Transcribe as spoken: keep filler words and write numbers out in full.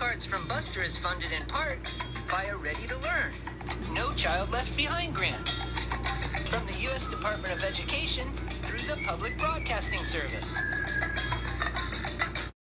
Postcards from Buster is funded in part by a Ready to Learn, No Child Left Behind grant from the U S Department of Education through the Public Broadcasting Service.